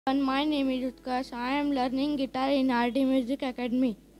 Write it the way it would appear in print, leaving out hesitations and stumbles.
My name is Utkarsh. I am learning guitar in RD Music Academy.